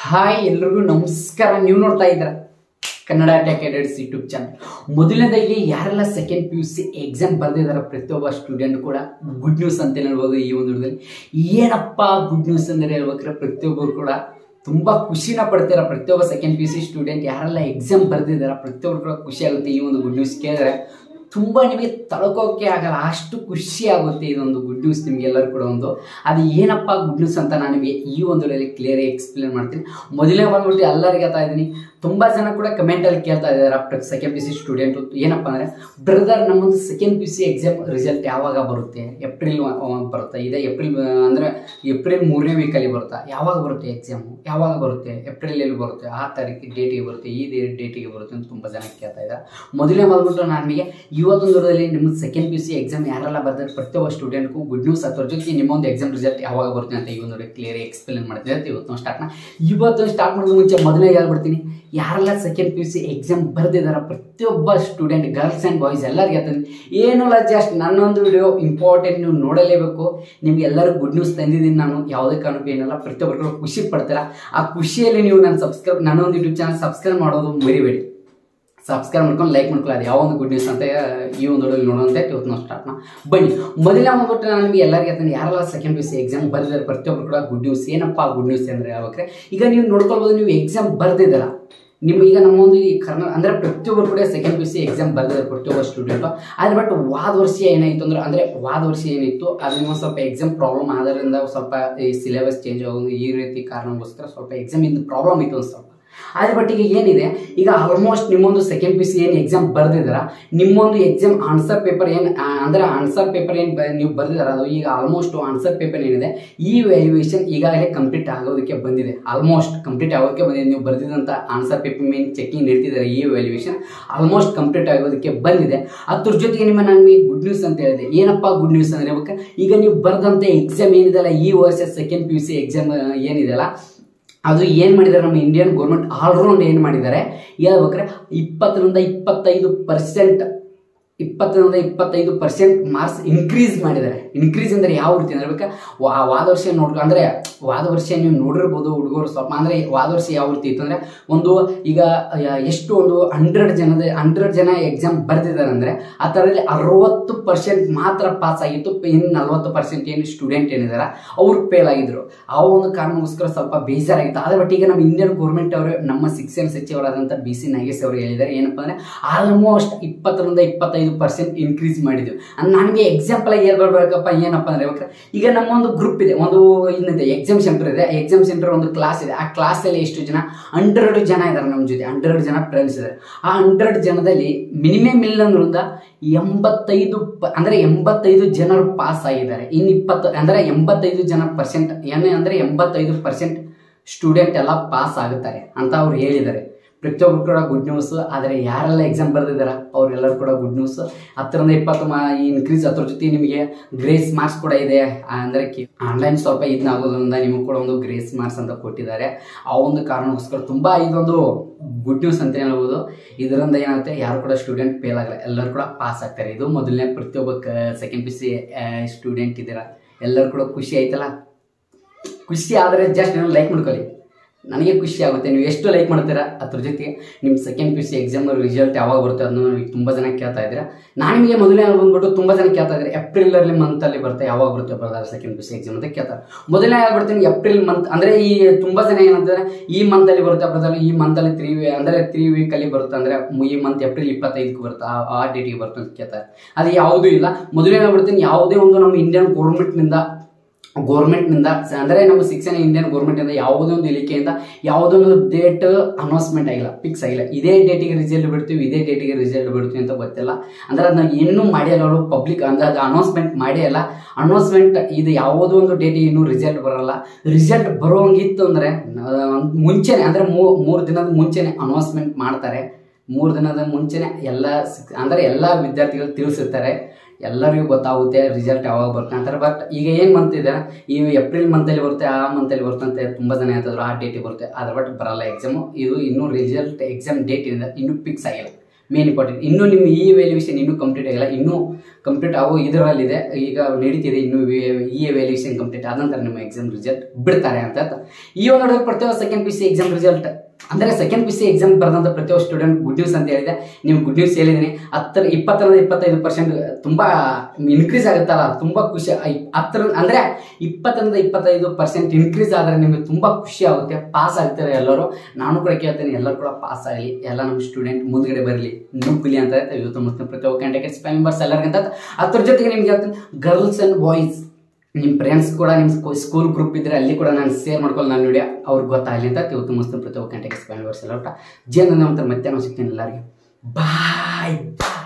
Hi ಎಲ್ರಿಗೂ ನಮಸ್ಕಾರ. ನೀವು ನೋಡ್ತಾ ಇದ್ದೀರಾ Kannada tech edits YouTube channel. ಮೊದಲನೇದಾಗಿ ಯಾರೆಲ್ಲ ಸೆಕೆಂಡ್ PUC ಎಕ್ಸಾಮ್ ಬರೆದಿದ್ದಾರೆ ಪ್ರತಿಯೊಬ್ಬ ಸ್ಟೂಡೆಂಟ್ ಕೂಡ ಗುಡ್ ನ್ಯೂಸ್ ಅಂತ ಹೇಳ್ಬೋದು. ಈ ಒಂದು ವಿಡಿಯೋದಲ್ಲಿ ಏನಪ್ಪ ಗುಡ್ ನ್ಯೂಸ್ ಅಂದರೆ ಹೇಳ್ಬೇಕಾದ್ರೆ ಪ್ರತಿಯೊಬ್ಬರು ಕೂಡ ತುಂಬ ಖುಷಿನ ಪಡ್ತೀರಾ. ಪ್ರತಿಯೊಬ್ಬ ಸೆಕೆಂಡ್ PUC ಸ್ಟೂಡೆಂಟ್ ಯಾರೆಲ್ಲ ಎಕ್ಸಾಮ್ ಬರೆದಿದ್ದಾರೆ ಪ್ರತಿಯೊಬ್ಬರು ಕೂಡ ಖುಷಿ ಆಗುತ್ತೆ. ಈ ಒಂದು ಗುಡ್ ನ್ಯೂಸ್ ಕೇಳಿದ್ರೆ ತುಂಬ ನಿಮಗೆ ತಡ್ಕೋಕೆ ಆಗಲ್ಲ, ಅಷ್ಟು ಖುಷಿ ಆಗುತ್ತೆ. ಇದೊಂದು ಗುಡ್ ನ್ಯೂಸ್ ನಿಮಗೆಲ್ಲರೂ ಕೂಡ ಅದು ಏನಪ್ಪ ಗುಡ್ ನ್ಯೂಸ್ ಅಂತ ನಾನು ನಿಮಗೆ ಈ ಒಂದು ಕ್ಲಿಯರ್ ಎಕ್ಸ್ಪ್ಲೇನ್ ಮಾಡ್ತೀನಿ. ಮೊದಲೇ ಬಂದ್ಬಿಟ್ಟು ಎಲ್ಲರಿಗೆ ಹೇಳ್ತಾ ಇದ್ದೀನಿ, ತುಂಬ ಜನ ಕೂಡ ಕಮೆಂಟಲ್ಲಿ ಕೇಳ್ತಾ ಇದ್ದಾರೆ ಆಫ್ಟರ್ ಸೆಕೆಂಡ್ PUC ಸ್ಟೂಡೆಂಟು ಏನಪ್ಪ ಅಂದರೆ, ಬ್ರದರ್ ನಮ್ಮದು ಸೆಕೆಂಡ್ PUC ಎಕ್ಸಾಮ್ ರಿಸಲ್ಟ್ ಯಾವಾಗ ಬರುತ್ತೆ? ಏಪ್ರಿಲ್ ಬರುತ್ತಾ? ಇದೆ ಏಪ್ರಿಲ್ ಅಂದರೆ ಏಪ್ರಿಲ್ 3ನೇ ವೀಕಲ್ಲಿ ಬರುತ್ತಾ? ಯಾವಾಗ ಬರುತ್ತೆ ಎಕ್ಸಾಮು? ಯಾವಾಗ ಬರುತ್ತೆ? ಏಪ್ರಿಲಲ್ಲಿ ಬರುತ್ತೆ, ಆ ತಾರೀಕಿಗೆ ಡೇಟಿಗೆ ಬರುತ್ತೆ, ಈ ಡೇಟಿಗೆ ಬರುತ್ತೆ ಅಂತ ತುಂಬ ಜನ ಕೇಳ್ತಾ ಇದ್ದಾರೆ. ಮೊದಲೇ ಬಂದ್ಬಿಟ್ಟು ನಾನು ನಿಮಗೆ ಇವತ್ತೊಂದು ದೂರದಲ್ಲಿ ನಿಮ್ಮ ಸೆಕೆಂಡ್ PUC ಎಕ್ಸಾಮ್ ಯಾರೆಲ್ಲ ಬರ್ತಾರೆ ಪ್ರತಿಯೊಬ್ಬ ಸ್ಟೂಡೆಂಟ್ಗೂ ಗುಡ್ ನ್ಯೂಸ್. ಅದ್ರ ಜೊತೆ ನಿಮ್ಮೊಂದು ಎಕ್ಸಾಮ್ ರಿಸಲ್ಟ್ ಯಾವಾಗ ಬರುತ್ತೆ ಅಂತ ಈ ಒಂದು ಕ್ಲಿಯರ್ ಎಕ್ಸ್ಪ್ಲೇನ್ ಮಾಡ್ತೀನಿ. ಇವತ್ತು ಸ್ಟಾರ್ಟ್ ಮಾಡೋದು ಮುಂಚೆ ಮೊದಲೇ ಹೇಳ್ಬಿಡ್ತೀನಿ, ಯಾರೆಲ್ಲ ಸೆಕೆಂಡ್ PUC ಎಕ್ಸಾಮ್ ಬರೆದಿದ್ದಾರೆ ಪ್ರತಿಯೊಬ್ಬ ಸ್ಟೂಡೆಂಟ್ ಗರ್ಲ್ಸ್ ಆ್ಯಂಡ್ ಬಾಯ್ಸ್ ಎಲ್ಲರಿಗೆ ಹೇಳ್ತೀನಿ, ಏನಿಲ್ಲ ಜಸ್ಟ್ ನನ್ನೊಂದು ವಿಡಿಯೋ ಇಂಪಾರ್ಟೆಂಟ್ ನೀವು ನೋಡಲೇಬೇಕು. ನಿಮ್ಗೆ ಎಲ್ಲರೂ ಗುಡ್ ನ್ಯೂಸ್ ತಂದಿದ್ದೀನಿ ನಾನು, ಯಾವುದೇ ಕಾರಣಕ್ಕೂ ಏನಿಲ್ಲ. ಪ್ರತಿಯೊಬ್ಬರು ಖುಷಿ ಪಡ್ತೀರಾ. ಆ ಖುಷಿಯಲ್ಲಿ ನೀವು ನನ್ನೊಂದು ಯೂಟ್ಯೂಬ್ ಚಾನಲ್ ಸಬ್ಸ್ಕ್ರೈಬ್ ಮಾಡೋದು ಮರಿಬೇಡಿ. ಸಬ್ಸ್ಕ್ರೈಬ್ ಮಾಡ್ಕೊಂಡು ಲೈಕ್ ಮಾಡ್ಕೊಳ್ಳಿ. ಅದು ಯಾವ ಒಂದು ಗುಡ್ ನ್ಯೂಸ್ ಅಂತ ಈ ಒಂದು ವಿಡಿಯೋಲಿ ನೋಡೋಂತ ಇವತ್ತು ನಾವು ಸ್ಟಾರ್ಟ್ ಬನ್ನಿ. ಮೊದಲೇ ಬಂದ್ಬಿಟ್ಟು ನಾನು ನಿಮಗೆ ಎಲ್ಲರಿಗೆ ಹೇಳ್ತೀನಿ, ಯಾರೆಲ್ಲ ಸೆಕೆಂಡ್ PUC ಎಕ್ಸಾಮ್ ಬರೆದಿದ್ದಾರೆ ಪ್ರತಿಯೊಬ್ಬರು ಕೂಡ ಗುಡ್ ನ್ಯೂಸ್. ಏನಪ್ಪ ಗುಡ್ ನ್ಯೂಸ್ ಅಂದರೆ ಹೇಳ್ಬೇಕ್ರೆ, ಈಗ ನೀವು ನೋಡ್ಕೊಳ್ಬೋದು, ನೀವು ಎಕ್ಸಾಮ್ ಬರೆದಿದ್ದೀರ. ನಿಮ್ಗೆ ಈಗ ನಮ್ಮೊಂದು ಈ ಅಂದರೆ ಪ್ರತಿಯೊಬ್ಬರು ಕೂಡ ಸೆಕೆಂಡ್ PUC ಎಕ್ಸಾಮ್ ಬರೆದಿದ್ದಾರೆ ಪ್ರತಿಯೊಬ್ಬ ಸ್ಟೂಡೆಂಟು. ಆದರೆ ಬಟ್ ವಾದ ವರ್ಷ ಏನಾಯಿತು ಅಂದರೆ ವಾದ ವರ್ಷ ಏನಿತ್ತು ಅದರಿಂದ ಸ್ವಲ್ಪ ಎಕ್ಸಾಮ್ ಪ್ರಾಬ್ಲಮ್ ಆದ್ರಿಂದ ಸ್ವಲ್ಪ ಈ ಸಿಲೆಬಸ್ ಚೇಂಜ್ ಆಗೋದು ಈ ರೀತಿ ಕಾರಣಕ್ಕೋಸ್ಕರ ಸ್ವಲ್ಪ ಎಕ್ಸಾಮಿಂದ ಪ್ರಾಬ್ಲಮ್ ಇತ್ತು ಒಂದು ಸ್ವಲ್ಪ. ಆದರೆ ಬಟ್ ಈಗ ಏನಿದೆ, ಈಗ ಆಲ್ಮೋಸ್ಟ್ ನಿಮ್ಮೊಂದು ಸೆಕೆಂಡ್ PUC ಏನು ಎಕ್ಸಾಮ್ ಬರೆದಿದ್ದಾರ, ನಿಮ್ಮೊಂದು ಎಕ್ಸಾಮ್ ಆನ್ಸರ್ ಪೇಪರ್ ಏನು ಅಂದರೆ ಆನ್ಸರ್ ಪೇಪರ್ ಏನು ನೀವು ಬರೆದಿದ್ದಾರೆ ಅದು ಈಗ ಆಲ್ಮೋಸ್ಟ್ ಆನ್ಸರ್ ಪೇಪರ್ ಏನಿದೆ ಈ ವ್ಯಾಲ್ಯೂಯೇಷನ್ ಈಗಾಗಲೇ ಕಂಪ್ಲೀಟ್ ಆಗೋದಕ್ಕೆ ಬಂದಿದೆ. ಆಲ್ಮೋಸ್ಟ್ ಕಂಪ್ಲೀಟ್ ಆಗೋದಕ್ಕೆ ಬಂದಿದೆ. ನೀವು ಬರೆದಿದ್ದಂಥ ಆನ್ಸರ್ ಪೇಪರ್ ಮೇಲೆ ಚೆಕಿಂಗ್ ನೀಡ್ತಿದ್ದಾರೆ. ಈ ವ್ಯಾಲ್ಯೂಯೇಷನ್ ಆಲ್ಮೋಸ್ಟ್ ಕಂಪ್ಲೀಟ್ ಆಗೋದಕ್ಕೆ ಬಂದಿದೆ. ಅದ್ರ ಜೊತೆಗೆ ನಿಮಗೆ ಗುಡ್ ನ್ಯೂಸ್ ಅಂತ ಹೇಳಿದೆ. ಏನಪ್ಪ ಗುಡ್ ನ್ಯೂಸ್ ಅಂದರೆ ಹೇಳ್ಬೇಕು, ಈಗ ನೀವು ಬರೆದಂಥ ಎಕ್ಸಾಮ್ ಏನಿದೆಲ್ಲ ಈ ವರ್ಷ ಸೆಕೆಂಡ್ PUC ಎಕ್ಸಾಮ್ ಏನಿದೆಯಲ್ಲ ಅದು ಏನು ಮಾಡಿದ್ದಾರೆ ನಮ್ಮ ಇಂಡಿಯನ್ ಗೌರ್ಮೆಂಟ್ ಆಲ್ರೌಂಡ್ ಏನು ಮಾಡಿದ್ದಾರೆ ಹೇಳ್ಬೇಕಾರೆ 20% ಮಾರ್ಕ್ಸ್ ಇನ್ಕ್ರೀಸ್ ಮಾಡಿದ್ದಾರೆ. ಇನ್ಕ್ರೀಸ್ ಅಂದರೆ ಯಾವ ರೀತಿ ಅಂದರೆ ವಾದ ವರ್ಷ ವಾದ ವರ್ಷ ನೀವು ನೋಡಿರ್ಬೋದು ಹುಡುಗರು ಸ್ವಲ್ಪ. ಅಂದರೆ ವಾದ ವರ್ಷ ಯಾವ ರೀತಿ ಇತ್ತು ಅಂದರೆ ಈಗ ಎಷ್ಟು 100 ಜನ ಎಕ್ಸಾಮ್ ಬರೆದಿದ್ದಾರೆ ಅಂದರೆ ಅದರಲ್ಲಿ 60% ಮಾತ್ರ ಪಾಸ್ ಆಗಿತ್ತು. ಇನ್ನು 40% ಏನು ಸ್ಟೂಡೆಂಟ್ ಏನಿದ್ದಾರೆ ಅವ್ರು ಫೇಲ್ ಆಗಿದ್ರು. ಆ ಒಂದು ಕಾರಣಕ್ಕೋಸ್ಕರ ಸ್ವಲ್ಪ ಬೇಜಾರಾಗಿತ್ತು. ಆದರೆ ಬಟ್ ಈಗ ನಮ್ಮ ಇಂಡಿಯನ್ ಗೌರ್ಮೆಂಟ್ ಅವರು ನಮ್ಮ ಶಿಕ್ಷಣ ಸಚಿವರಾದಂಥ BC ನಾಗೇಶ್ ಅವರು ಹೇಳಿದ್ದಾರೆ ಏನಪ್ಪ ಅಂದರೆ ಆಲ್ಮೋಸ್ಟ್ 20-25% ಇನ್ಕ್ರೀಸ್ ಮಾಡಿದ್ವಿ. ನನಗೆ ಎಕ್ಸಾಂಪಲ್ ಆಗಿ ಹೇಳ್ಬೇಕಪ್ಪ ಏನಪ್ಪ ಅಂದರೆ ಈಗ ನಮ್ಮೊಂದು ಗ್ರೂಪ್ ಇದೆ, ಇನ್ನಿದೆ ಎಕ್ಸಾಮ್ ಸೆಂಟರ್ ಇದೆ. ಎಕ್ಸಾಮ್ ಸೆಂಟರ್ ಒಂದು ಕ್ಲಾಸ್ ಇದೆ. ಆ ಕ್ಲಾಸಲ್ಲಿ ಎಷ್ಟು ಜನ 100 ಜನ ಇದ್ದಾರೆ ನಮ್ಮ ಜೊತೆ. 100 ಜನ ಫ್ರೆಂಡ್ಸ್ ಇದ್ದಾರೆ. ಆ 100 ಜನದಲ್ಲಿ ಮಿನಿಮಮ್ ಇಲ್ಲ ಅಂದ್ರಿಂದ 85 ಜನರು ಪಾಸ್ ಆಗಿದ್ದಾರೆ. ಇನ್ನು 85 ಜನ ಪರ್ಸೆಂಟ್ ಅಂದರೆ 85% ಸ್ಟೂಡೆಂಟ್ ಎಲ್ಲ ಪಾಸ್ ಆಗುತ್ತಾರೆ ಅಂತ ಅವ್ರು ಹೇಳಿದ್ದಾರೆ. ಪ್ರತಿಯೊಬ್ಬರು ಕೂಡ ಗುಡ್ ನ್ಯೂಸ್. ಆದರೆ ಯಾರೆಲ್ಲ ಎಕ್ಸಾಮ್ ಬರೆದಿದ್ದಾರೆ ಅವರೆಲ್ಲರೂ ಕೂಡ ಗುಡ್ ನ್ಯೂಸ್. 10-20 ಇನ್ಕ್ರೀಸ್. ಅದ್ರ ಜೊತೆ ನಿಮಗೆ ಗ್ರೇಸ್ ಮಾರ್ಕ್ಸ್ ಕೂಡ ಇದೆ. ಅಂದರೆ ಆನ್ಲೈನ್ ಸ್ವಲ್ಪ ಇದನ್ನಾಗೋದ್ರಿಂದ ನಿಮಗೆ ಕೂಡ ಒಂದು ಗ್ರೇಸ್ ಮಾರ್ಕ್ಸ್ ಅಂತ ಕೊಟ್ಟಿದ್ದಾರೆ. ಆ ಒಂದು ಕಾರಣಕ್ಕೋಸ್ಕರ ತುಂಬ ಇದೊಂದು ಗುಡ್ ನ್ಯೂಸ್ ಅಂತ ಹೇಳ್ಬೋದು. ಇದರಿಂದ ಏನಾಗುತ್ತೆ, ಯಾರು ಕೂಡ ಸ್ಟೂಡೆಂಟ್ ಫೇಲ್ ಆಗಲ್ಲ, ಎಲ್ಲರೂ ಕೂಡ ಪಾಸ್ ಆಗ್ತಾರೆ. ಇದು ಮೊದಲನೇ ಪ್ರತಿಯೊಬ್ಬ ಸೆಕೆಂಡ್ PUC ಸ್ಟೂಡೆಂಟ್ ಇದ್ದೀರಾ, ಎಲ್ಲರೂ ಕೂಡ ಖುಷಿ ಆಯ್ತಲ್ಲ. ಖುಷಿ ಆದರೆ ಜಸ್ಟ್ ನೀವು ಲೈಕ್ ಮಾಡ್ಕೊಳ್ಳಿ, ನನಗೆ ಖುಷಿ ಆಗುತ್ತೆ. ನೀವು ಎಷ್ಟು ಲೈಕ್ ಮಾಡ್ತೀರಾ ಅದ್ರ ಜೊತೆಗೆ ನಿಮ್ಮ ಸೆಕೆಂಡ್ PUC ಎಕ್ಸಾಮ್ ರಿಸಲ್ಟ್ ಯಾವಾಗ ಬರುತ್ತೆ ಅದನ್ನು ತುಂಬ ಜನ ಕೇಳ್ತಾ ಇದ್ದೀರಾ. ನಾನು ನಿಮಗೆ ಮೊದಲೇ ಬಂದ್ಬಿಟ್ಟು ತುಂಬ ಜನ ಕೇಳ್ತಾ ಇದ್ದಾರೆ ಏಪ್ರಿಲಲ್ಲಿ ಮಂತಲ್ಲಿ ಬರುತ್ತೆ, ಯಾವಾಗ ಬರುತ್ತೆ ಬರೋದಾದ್ರೆ ಸೆಕೆಂಡ್ PUC ಎಕ್ಸಾಮ್ ಅಂತ ಕೇಳ್ತಾರೆ. ಮೊದಲನೇ ಹೇಳ್ಬಿಡ್ತೀನಿ, ಏಪ್ರಿಲ್ ಮಂತ್ ಅಂದರೆ ಈ ತುಂಬ ಜನ ಏನಂತಾರೆ ಈ ಮಂತಲ್ಲಿ ಬರುತ್ತೆ ಬರೋದಾದ್ರೆ, ಈ ಮಂತಲ್ಲಿ 3 ವೀಕಲ್ಲಿ ಬರುತ್ತೆ ಅಂದರೆ ಈ ಮಂತ್ ಏಪ್ರಿಲ್ 25ಕ್ಕೆ ಬರುತ್ತೆ, ಆ ಡೇಟಿಗೆ ಬರುತ್ತೆ ಅಂತ ಕೇಳ್ತಾರೆ. ಅದು ಯಾವುದೂ ಇಲ್ಲ. ಮೊದಲೇ ಹೇಳ್ಬಿಡ್ತೀನಿ, ಯಾವುದೇ ಒಂದು ನಮ್ಮ ಇಂಡಿಯನ್ ಗೌರ್ಮೆಂಟ್ನಿಂದ ಅಂದರೆ ನಮ್ಮ ಶಿಕ್ಷಣ ಇಂಡಿಯನ್ ಗೌರ್ಮೆಂಟಿಂದ ಯಾವುದೋ ಒಂದು ಇಲಾಖೆಯಿಂದ ಯಾವುದೋ ಒಂದು ಡೇಟ್ ಅನೌನ್ಸ್ಮೆಂಟ್ ಆಗಿಲ್ಲ, ಫಿಕ್ಸ್ ಆಗಿಲ್ಲ. ಇದೇ ಡೇಟಿಗೆ ರಿಸಲ್ಟ್ ಬಿಡ್ತೀವಿ ಅಂತ ಗೊತ್ತಿಲ್ಲ. ಅಂದರೆ ಅದನ್ನ ಇನ್ನೂ ಮಾಡಿಲ್ಲ ಅವರು ಪಬ್ಲಿಕ್, ಅಂದರೆ ಅದು ಅನೌನ್ಸ್ಮೆಂಟ್ ಮಾಡೇ ಇಲ್ಲ. ಅನೌನ್ಸ್ಮೆಂಟ್ ಇದು ಯಾವುದೋ ಒಂದು ಡೇಟಿಗೆ ಇನ್ನೂ ರಿಸಲ್ಟ್ ಬರೋಲ್ಲ. ರಿಸಲ್ಟ್ ಬರೋಂಗಿತ್ತು ಅಂದರೆ ಮುಂಚೆನೆ, ಅಂದರೆ 3 ದಿನದ ಮುಂಚೆನೆ ಅನೌನ್ಸ್ಮೆಂಟ್ ಮಾಡ್ತಾರೆ. 3 ದಿನದ ಮುಂಚೆನೆ ಎಲ್ಲ ವಿದ್ಯಾರ್ಥಿಗಳು ತಿಳಿಸಿರ್ತಾರೆ. ಎಲ್ಲರಿಗೂ ಗೊತ್ತಾಗುತ್ತೆ ರಿಸಲ್ಟ್ ಯಾವಾಗ ಬರುತ್ತೆ ಅಂತಾರೆ. ಬಟ್ ಈಗ ಏನು ಮಂತ್ ಇದೆ, ಈ ಏಪ್ರಿಲ್ ಮಂತಲ್ಲಿ ಬರುತ್ತೆ, ಆ ಮಂತಲ್ಲಿ ಬರುತ್ತೆ ಅಂತ ತುಂಬ ಜನ ಹೇಳ್ತಿದ್ರು. ಆ ಡೇಟಿಗೆ ಬರುತ್ತೆ, ಆದರೆ ಬಟ್ ಬರಲ್ಲ ಎಕ್ಸಾಮು. ಇದು ಇನ್ನೂ ರಿಸಲ್ಟ್ ಎಕ್ಸಾಮ್ ಡೇಟ್ ಇನ್ನೂ ಫಿಕ್ಸ್ ಆಗಿಲ್ಲ. ಮೇನ್ ಇಂಪಾರ್ಟೆಂಟ್, ಇನ್ನೂ ನಿಮ್ಮ ಈ ವ್ಯಾಲ್ಯೂಯೇಷನ್ ಇನ್ನೂ ಕಂಪ್ಲೀಟ್ ಆಗಿಲ್ಲ. ಇನ್ನೂ ಕಂಪ್ಲೀಟ್ ಅವು ಇದರಲ್ಲಿದೆ, ಈಗ ನಡೀತಿದೆ, ಇನ್ನು ಈ ವ್ಯಾಲ್ಯೂಷನ್ ಕಂಪ್ಲೀಟ್ ಆದ ನಂತರ ನಿಮ್ಮ ಎಕ್ಸಾಮ್ ರಿಸಲ್ಟ್ ಬಿಡ್ತಾರೆ ಅಂತ. ಈ ಒಂದು ನೋಡಿದ್ರೆ ಪ್ರತಿಯೊಬ್ಬ second P C exam result ಅಂದರೆ ಸೆಕೆಂಡ್ ಪಿ ಸಿ ಎಕ್ಸಾಮ್ ಬರೆದಂಥ ಪ್ರತಿಯೊಬ್ಬ ಸ್ಟೂಡೆಂಟ್ ಗುಡ್ ನ್ಯೂಸ್ ಅಂತ ಹೇಳಿದೆ. ನೀವು ಗುಡ್ ನ್ಯೂಸ್ ಹೇಳಿದ್ದೀನಿ, 20-25% ತುಂಬ ಇನ್ಕ್ರೀಸ್ ಆಗುತ್ತಲ್ಲ, ತುಂಬ ಖುಷಿ. 10 ಅಂದರೆ 20-25% ಇನ್ಕ್ರೀಸ್ ಆದರೆ ನಿಮಗೆ ತುಂಬ ಖುಷಿ ಆಗುತ್ತೆ, ಪಾಸ್ ಆಗ್ತಾರೆ ಎಲ್ಲರೂ. ನಾನು ಕೂಡ ಕೇಳ್ತೇನೆ, ಎಲ್ಲರೂ ಕೂಡ ಪಾಸ್ ಆಗಲಿ, ಎಲ್ಲ ನಮ್ಮ ಸ್ಟೂಡೆಂಟ್ ಮುಂದ್ಗಡೆ ಬರಲಿ, ನುಗ್ಗಲಿ ಅಂತ ಇವತ್ತು ಮತ್ತು ಪ್ರತಿಯೊಬ್ಬ ಕ್ಯಾಂಡಿಡೇಟ್ಸ್ ಫೈವ್ ಮೆಂಬರ್ಸ್ ಎಲ್ಲರಿಗಂತ. ಅದ್ರ ಜೊತೆಗೆ ನಿಮ್ಗೆ ಹೇಳ್ತೀನಿ, ಗರ್ಲ್ಸ್ ಆ್ಯಂಡ್ ಬಾಯ್ಸ್ ನಿಮ್ಮ ಫ್ರೆಂಡ್ಸ್ ಕೂಡ ನಿಮ್ಮ ಸ್ಕೂಲ್ ಗ್ರೂಪ್ ಇದ್ದರೆ ಅಲ್ಲಿ ಕೂಡ ನಾನು ಶೇರ್ ಮಾಡ್ಕೊಂಡು ನಾನು ವಿಡಿಯೋ ಅವ್ರಿಗೆ ಗೊತ್ತಾಗಲಿ ಅಂತ ಇವತ್ತು ಮುಸ್ಲಿಂ ಪ್ರತಿಯೊಬ್ಬ ಕ್ಯಾಂಡಿಡೇಟ್ಸ್ ಫೈವ್ ಮೆಂಬರ್ಸ್ ಎಲ್ಲ ಜೀವನ ಮತ್ತೆ ನಾವು ಸಿಗ್ತೀನಿ ಎಲ್ಲರಿಗೆ. ಬಾಯ್.